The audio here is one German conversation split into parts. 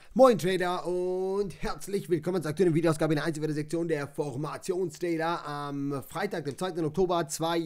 Moin Trader und herzlich willkommen zur aktuellen Videoausgabe in der Einzelwertesektion der Formationstrader am Freitag, dem 2. Oktober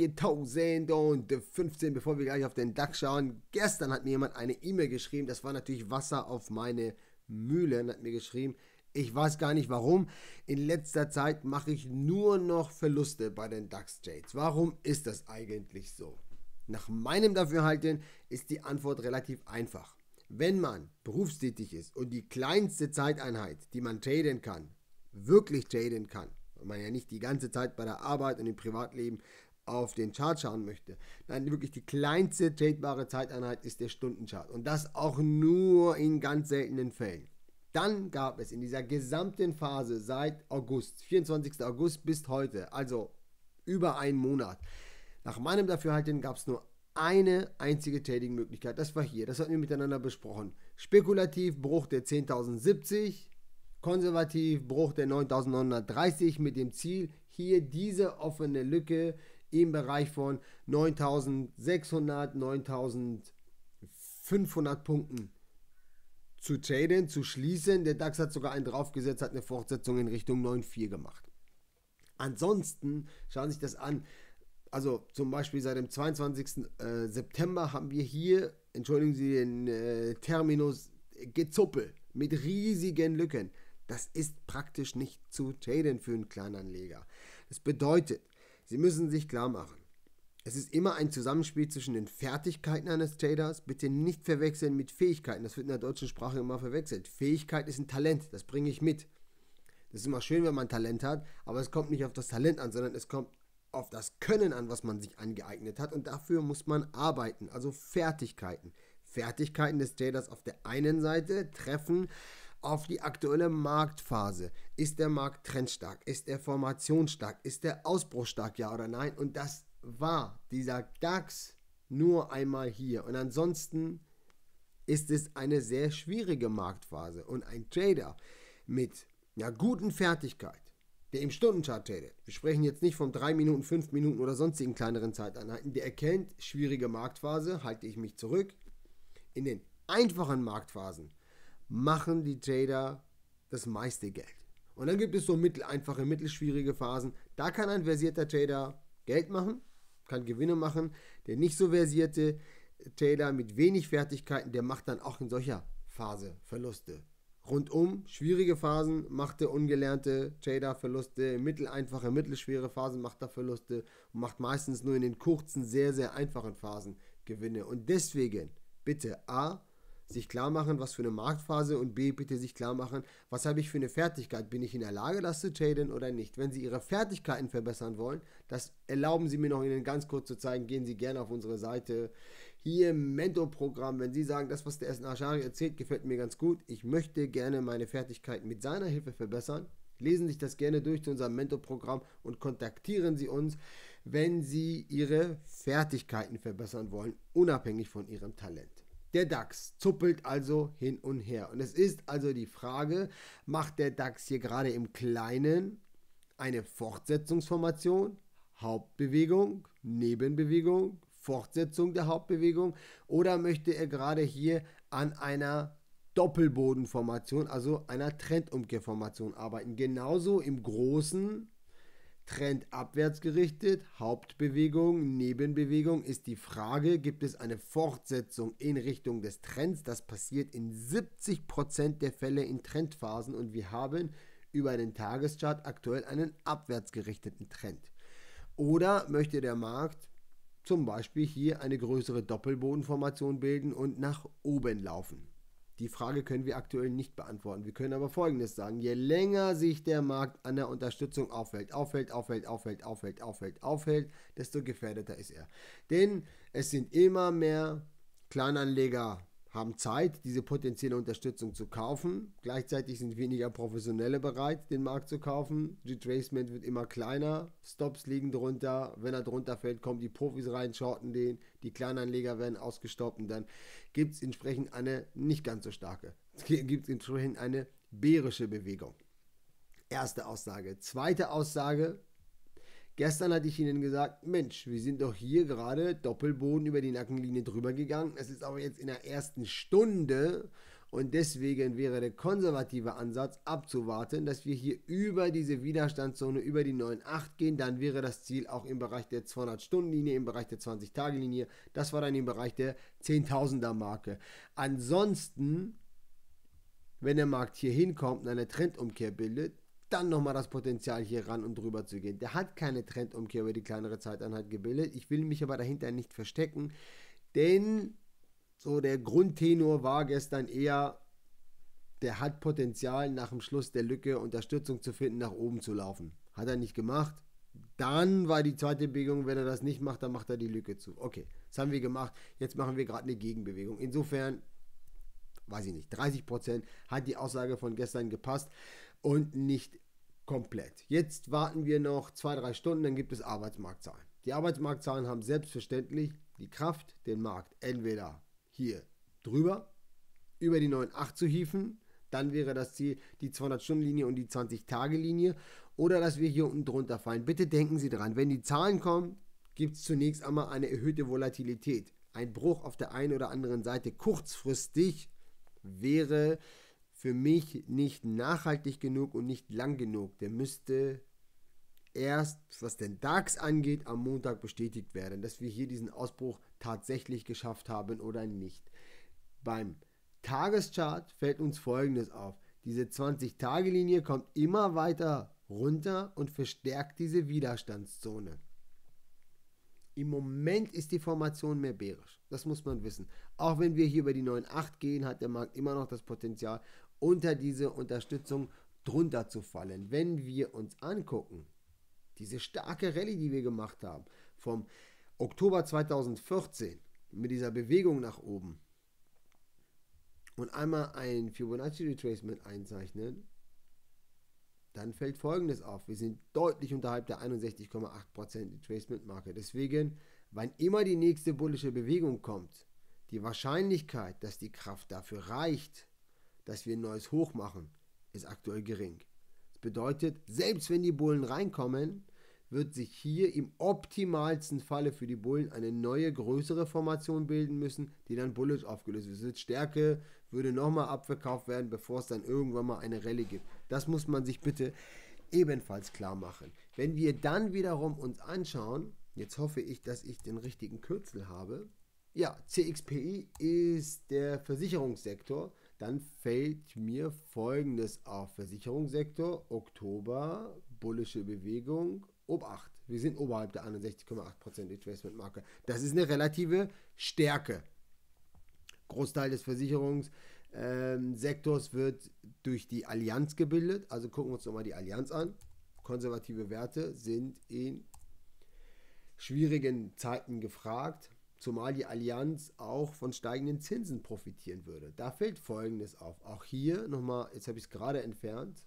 2015. Bevor wir gleich auf den DAX schauen, gestern hat mir jemand eine E-Mail geschrieben, das war natürlich Wasser auf meine Mühlen, hat mir geschrieben, ich weiß gar nicht warum, in letzter Zeit mache ich nur noch Verluste bei den DAX-Trades. Warum ist das eigentlich so? Nach meinem Dafürhalten ist die Antwort relativ einfach. Wenn man berufstätig ist und die kleinste Zeiteinheit, die man traden kann, wirklich traden kann, weil man ja nicht die ganze Zeit bei der Arbeit und im Privatleben auf den Chart schauen möchte, dann wirklich die kleinste tradebare Zeiteinheit ist der Stundenchart und das auch nur in ganz seltenen Fällen. Dann gab es in dieser gesamten Phase seit August, 24. August bis heute, also über einen Monat, nach meinem Dafürhalten gab es nur eine einzige Trading-Möglichkeit. Das war hier. Das hatten wir miteinander besprochen. Spekulativ Bruch der 10.070, konservativ Bruch der 9.930 mit dem Ziel, hier diese offene Lücke im Bereich von 9.600, 9.500 Punkten zu traden, zu schließen. Der DAX hat sogar einen draufgesetzt, hat eine Fortsetzung in Richtung 9.4 gemacht. Ansonsten, schauen Sie sich das an, also zum Beispiel seit dem 22. September haben wir hier, entschuldigen Sie den Terminus, Gezuppel mit riesigen Lücken. Das ist praktisch nicht zu traden für einen Kleinanleger. Das bedeutet, Sie müssen sich klar machen, es ist immer ein Zusammenspiel zwischen den Fertigkeiten eines Traders, bitte nicht verwechseln mit Fähigkeiten, das wird in der deutschen Sprache immer verwechselt. Fähigkeit ist ein Talent, das bringe ich mit. Das ist immer schön, wenn man Talent hat, aber es kommt nicht auf das Talent an, sondern es kommt auf das Können an, was man sich angeeignet hat, und dafür muss man arbeiten, also Fertigkeiten. Fertigkeiten des Traders auf der einen Seite treffen auf die aktuelle Marktphase. Ist der Markt trendstark? Ist der formationsstark? Ist der ausbruchsstark? Ja oder nein? Und das war dieser DAX nur einmal hier. Und ansonsten ist es eine sehr schwierige Marktphase. Und ein Trader mit guten Fertigkeiten, der im Stundenchart tradet, wir sprechen jetzt nicht von 3 Minuten, 5 Minuten oder sonstigen kleineren Zeiteinheiten, der erkennt, schwierige Marktphase, halte ich mich zurück. In den einfachen Marktphasen machen die Trader das meiste Geld. Und dann gibt es so mitteleinfache, mittelschwierige Phasen. Da kann ein versierter Trader Geld machen, kann Gewinne machen. Der nicht so versierte Trader mit wenig Fertigkeiten, der macht dann auch in solcher Phase Verluste. Rundum, schwierige Phasen macht der ungelernte Trader Verluste, mitteleinfache, mittelschwere Phasen macht er Verluste und macht meistens nur in den kurzen, sehr, sehr einfachen Phasen Gewinne. Und deswegen bitte A, sich klar machen, was für eine Marktphase, und B, bitte sich klar machen, was habe ich für eine Fertigkeit, bin ich in der Lage, das zu traden oder nicht. Wenn Sie Ihre Fertigkeiten verbessern wollen, das erlauben Sie mir noch Ihnen ganz kurz zu zeigen, gehen Sie gerne auf unsere Seite, hier im Mentorprogramm, wenn Sie sagen, das, was der Essen Ashari erzählt, gefällt mir ganz gut, ich möchte gerne meine Fertigkeiten mit seiner Hilfe verbessern, lesen Sie sich das gerne durch zu unserem Mentorprogramm und kontaktieren Sie uns, wenn Sie Ihre Fertigkeiten verbessern wollen, unabhängig von Ihrem Talent. Der DAX zuppelt also hin und her. Und es ist also die Frage, macht der DAX hier gerade im Kleinen eine Fortsetzungsformation, Hauptbewegung, Nebenbewegung, Fortsetzung der Hauptbewegung, oder möchte er gerade hier an einer Doppelbodenformation, also einer Trendumkehrformation arbeiten? Genauso im Großen, Trend abwärts gerichtet, Hauptbewegung, Nebenbewegung, ist die Frage, gibt es eine Fortsetzung in Richtung des Trends? Das passiert in 70% der Fälle in Trendphasen, und wir haben über den Tageschart aktuell einen abwärts gerichteten Trend. Oder möchte der Markt zum Beispiel hier eine größere Doppelbodenformation bilden und nach oben laufen? Die Frage können wir aktuell nicht beantworten. Wir können aber Folgendes sagen: Je länger sich der Markt an der Unterstützung aufhält, desto gefährdeter ist er. Denn es sind immer mehr Kleinanleger, haben Zeit, diese potenzielle Unterstützung zu kaufen. Gleichzeitig sind weniger Professionelle bereit, den Markt zu kaufen. Retracement wird immer kleiner, Stops liegen drunter. Wenn er drunter fällt, kommen die Profis rein, shorten den. Die Kleinanleger werden ausgestoppt, und dann gibt es entsprechend eine nicht ganz so starke, gibt es entsprechend eine bärische Bewegung. Erste Aussage. Zweite Aussage: Gestern hatte ich Ihnen gesagt, Mensch, wir sind doch hier gerade Doppelboden über die Nackenlinie drüber gegangen. Es ist aber jetzt in der ersten Stunde Und deswegen wäre der konservative Ansatz abzuwarten, dass wir hier über diese Widerstandszone, über die 9,8 gehen. Dann wäre das Ziel auch im Bereich der 200-Stunden-Linie, im Bereich der 20-Tage-Linie. Das war dann im Bereich der 10.000er-Marke. Ansonsten, wenn der Markt hier hinkommt und eine Trendumkehr bildet, dann nochmal das Potenzial hier ran und drüber zu gehen. Der hat keine Trendumkehr über die kleinere Zeiteinheit gebildet. Ich will mich aber dahinter nicht verstecken, denn so der Grundtenor war gestern eher, der hat Potenzial nach dem Schluss der Lücke Unterstützung zu finden, nach oben zu laufen. Hat er nicht gemacht. Dann war die zweite Bewegung, wenn er das nicht macht, dann macht er die Lücke zu. Okay, das haben wir gemacht. Jetzt machen wir gerade eine Gegenbewegung. Insofern, weiß ich nicht, 30% hat die Aussage von gestern gepasst und nicht komplett. Jetzt warten wir noch 2-3 Stunden, dann gibt es Arbeitsmarktzahlen. Die Arbeitsmarktzahlen haben selbstverständlich die Kraft, den Markt entweder hier drüber, über die 9,8 zu hieven, dann wäre das Ziel die 200-Stunden-Linie und die 20-Tage-Linie, oder dass wir hier unten drunter fallen. Bitte denken Sie dran, wenn die Zahlen kommen, gibt es zunächst einmal eine erhöhte Volatilität. Ein Bruch auf der einen oder anderen Seite kurzfristig wäre für mich nicht nachhaltig genug und nicht lang genug. Der müsste erst, was den DAX angeht, am Montag bestätigt werden, dass wir hier diesen Ausbruch tatsächlich geschafft haben oder nicht. Beim Tageschart fällt uns Folgendes auf. Diese 20-Tage-Linie kommt immer weiter runter und verstärkt diese Widerstandszone. Im Moment ist die Formation mehr bärisch. Das muss man wissen. Auch wenn wir hier über die 9,8 gehen, hat der Markt immer noch das Potenzial, unter diese Unterstützung drunter zu fallen. Wenn wir uns angucken, diese starke Rallye, die wir gemacht haben, vom Oktober 2014 mit dieser Bewegung nach oben und einmal ein Fibonacci Retracement einzeichnen, dann fällt Folgendes auf. Wir sind deutlich unterhalb der 61,8% Retracement-Marke. Deswegen, wann immer die nächste bullische Bewegung kommt, die Wahrscheinlichkeit, dass die Kraft dafür reicht, dass wir ein neues Hoch machen, ist aktuell gering. Das bedeutet, selbst wenn die Bullen reinkommen, wird sich hier im optimalsten Falle für die Bullen eine neue, größere Formation bilden müssen, die dann bullisch aufgelöst wird. Stärke würde nochmal abverkauft werden, bevor es dann irgendwann mal eine Rallye gibt. Das muss man sich bitte ebenfalls klar machen. Wenn wir dann wiederum uns anschauen, jetzt hoffe ich, dass ich den richtigen Kürzel habe. Ja, CXPI ist der Versicherungssektor. Dann fällt mir Folgendes auf. Versicherungssektor, Oktober, bullische Bewegung, ob 8. Wir sind oberhalb der 61,8% Retracement-Marke. Das ist eine relative Stärke. Großteil des Versicherungssektors wird durch die Allianz gebildet. Also gucken wir uns nochmal die Allianz an. Konservative Werte sind in schwierigen Zeiten gefragt, zumal die Allianz auch von steigenden Zinsen profitieren würde. Da fällt Folgendes auf. Auch hier nochmal, jetzt habe ich es gerade entfernt,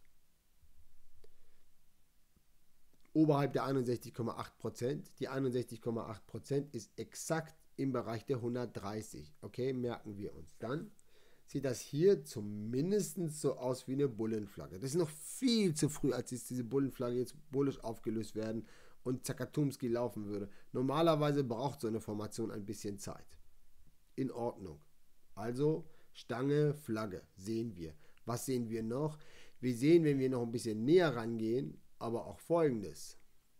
oberhalb der 61,8%. Die 61,8% ist exakt im Bereich der 130. Okay, merken wir uns. Dann sieht das hier zumindest so aus wie eine Bullenflagge. Das ist noch viel zu früh, als diese Bullenflagge jetzt bullisch aufgelöst werden und Zakatumski laufen würde. Normalerweise braucht so eine Formation ein bisschen Zeit. In Ordnung. Also Stange, Flagge sehen wir. Was sehen wir noch? Wir sehen, wenn wir noch ein bisschen näher rangehen, aber auch Folgendes.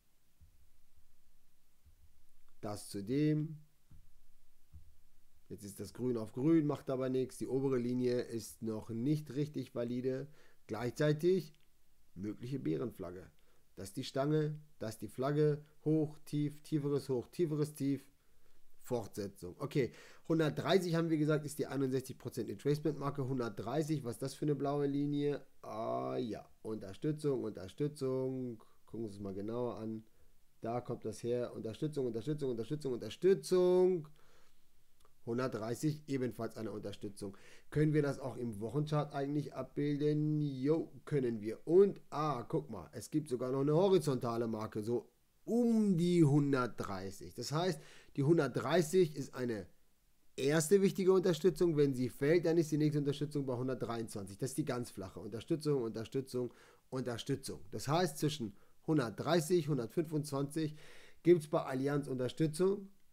Das zudem. Jetzt ist das Grün auf Grün, macht aber nichts. Die obere Linie ist noch nicht richtig valide. Gleichzeitig mögliche Bärenflagge. Das ist die Stange, das ist die Flagge. Hoch, tief, tieferes Hoch, tieferes Tief. Fortsetzung. Okay, 130 haben wir gesagt, ist die 61% Retracement-Marke. 130, was ist das für eine blaue Linie? Ah ja, Unterstützung, Unterstützung. Gucken wir uns das mal genauer an. Da kommt das her. Unterstützung, Unterstützung, Unterstützung, Unterstützung. 130 ebenfalls eine Unterstützung. Können wir das auch im Wochenchart eigentlich abbilden? Jo, können wir. Und, guck mal, es gibt sogar noch eine horizontale Marke, so um die 130. Das heißt, die 130 ist eine erste wichtige Unterstützung. Wenn sie fällt, dann ist die nächste Unterstützung bei 123. Das ist die ganz flache Unterstützung, Unterstützung, Unterstützung. Das heißt, zwischen 130, 125 gibt es bei Allianz Unterstützung.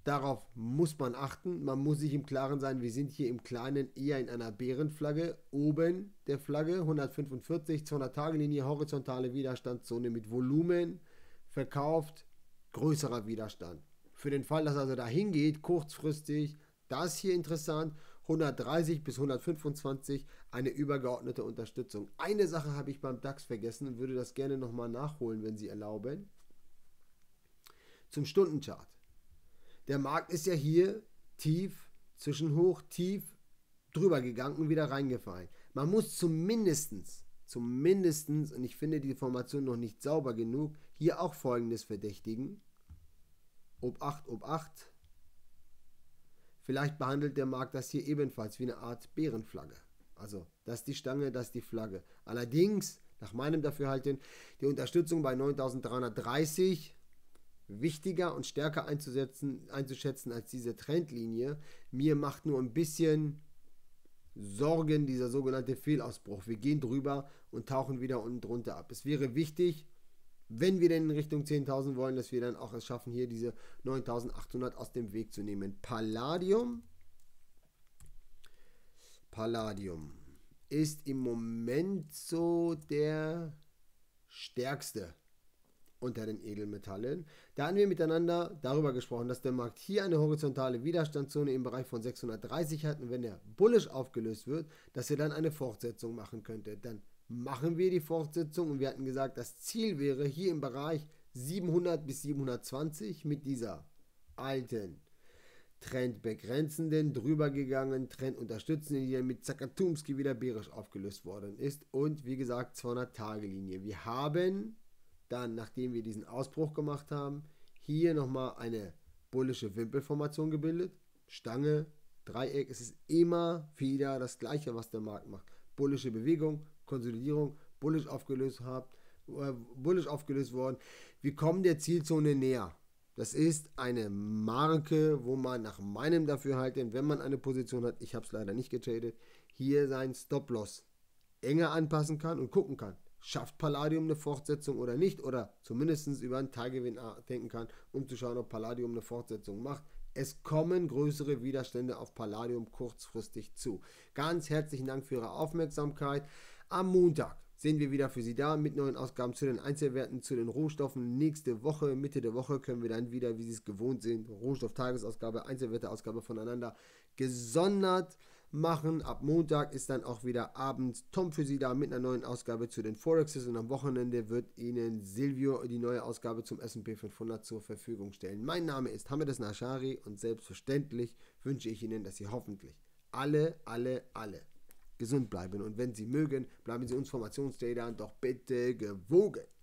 Darauf muss man achten. Man muss sich im Klaren sein, wir sind hier im Kleinen eher in einer Bärenflagge. Oben der Flagge 145, 200-Tage-Linie, horizontale Widerstandszone mit Volumen, verkauft, größerer Widerstand. Für den Fall, dass also dahin geht, kurzfristig, das hier interessant, 130 bis 125, eine übergeordnete Unterstützung. Eine Sache habe ich beim DAX vergessen und würde das gerne nochmal nachholen, wenn Sie erlauben. Zum Stundenchart. Der Markt ist ja hier tief, zwischenhoch, tief drüber gegangen und wieder reingefallen. Man muss zumindestens, und ich finde die Formation noch nicht sauber genug, hier auch Folgendes verdächtigen. Ob 8. Vielleicht behandelt der Markt das hier ebenfalls wie eine Art Bärenflagge. Also, das ist die Stange, das ist die Flagge. Allerdings, nach meinem Dafürhalten, die Unterstützung bei 9.330 wichtiger und stärker einzuschätzen als diese Trendlinie. Mir macht nur ein bisschen Sorgen dieser sogenannte Fehlausbruch. Wir gehen drüber und tauchen wieder unten drunter ab. Es wäre wichtig, wenn wir denn in Richtung 10.000 wollen, dass wir dann auch es schaffen, hier diese 9.800 aus dem Weg zu nehmen. Palladium ist im Moment so der stärkste unter den Edelmetallen. Da haben wir miteinander darüber gesprochen, dass der Markt hier eine horizontale Widerstandszone im Bereich von 630 hat und wenn der bullisch aufgelöst wird, dass er dann eine Fortsetzung machen könnte. Dann machen wir die Fortsetzung und wir hatten gesagt, das Ziel wäre hier im Bereich 700 bis 720 mit dieser alten trendbegrenzenden, drüber gegangen, trendunterstützenden, die dann mit Zakatumski wieder bärisch aufgelöst worden ist und wie gesagt 200-Tage-Linie. Wir haben dann, nachdem wir diesen Ausbruch gemacht haben, hier nochmal eine bullische Wimpelformation gebildet. Stange, Dreieck, es ist immer wieder das Gleiche, was der Markt macht. Bullische Bewegung, Konsolidierung, bullisch aufgelöst worden. Wir kommen der Zielzone näher. Das ist eine Marke, wo man nach meinem Dafürhalten, wenn man eine Position hat, ich habe es leider nicht getradet, hier seinen Stop-Loss enger anpassen kann und gucken kann. Schafft Palladium eine Fortsetzung oder nicht? Oder zumindest über einen Teilgewinn denken kann, um zu schauen, ob Palladium eine Fortsetzung macht. Es kommen größere Widerstände auf Palladium kurzfristig zu. Ganz herzlichen Dank für Ihre Aufmerksamkeit. Am Montag sind wir wieder für Sie da mit neuen Ausgaben zu den Einzelwerten, zu den Rohstoffen. Nächste Woche, Mitte der Woche, können wir dann wieder, wie Sie es gewohnt sind, Rohstoff-Tagesausgabe, Einzelwerte-Ausgabe voneinander gesondert machen. Ab Montag ist dann auch wieder abends Tom für Sie da mit einer neuen Ausgabe zu den Forexes und am Wochenende wird Ihnen Silvio die neue Ausgabe zum S&P 500 zur Verfügung stellen. Mein Name ist Hamed Nashari und selbstverständlich wünsche ich Ihnen, dass Sie hoffentlich alle gesund bleiben und wenn Sie mögen, bleiben Sie uns Formationsstay doch bitte gewogen.